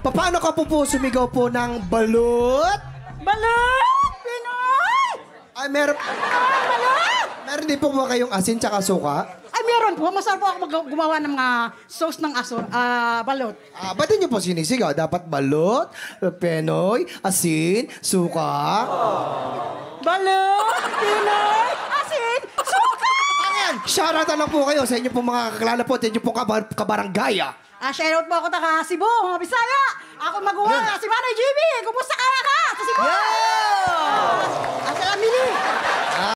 Paano ka po sumigaw po ng balut? Balot! Pinoy! Ay, meron... Balot! Meron din po ba kayong asin tsaka suka? Ay, meron po. Masarap po ako gumawa ng mga sauce ng balot. Ba't niyo po sinisigaw? Dapat balot, penoy, asin, suka. Balot! Pinoy! Asin! Suka! Ayan! Shoutout na lang po kayo sa inyo pong mga kakilala po at inyo pong kabarangaya. Shoutout po ako taga Cebu, mga Bisaya. Ako magawa si Manay Jimmy. Kumusta ka na ka sa Cebu? Yeah! Sa Amili.